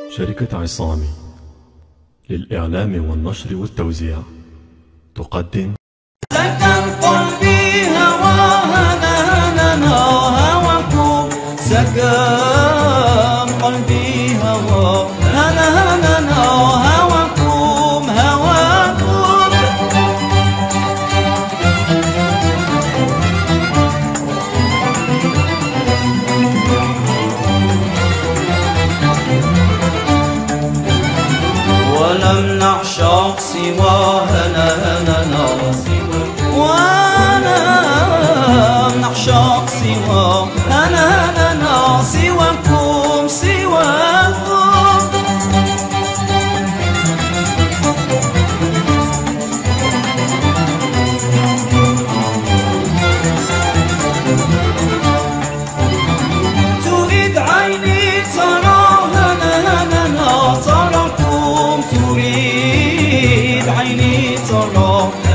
شركة عصامي للإعلام والنشر والتوزيع تقدم سكن قلبي هواها هواكم سكن قلبي هواها هواكم ولم نعشق سواها ولم نعشق سواها سواكم تريد عيني تراها تراكم تريد عيني تراها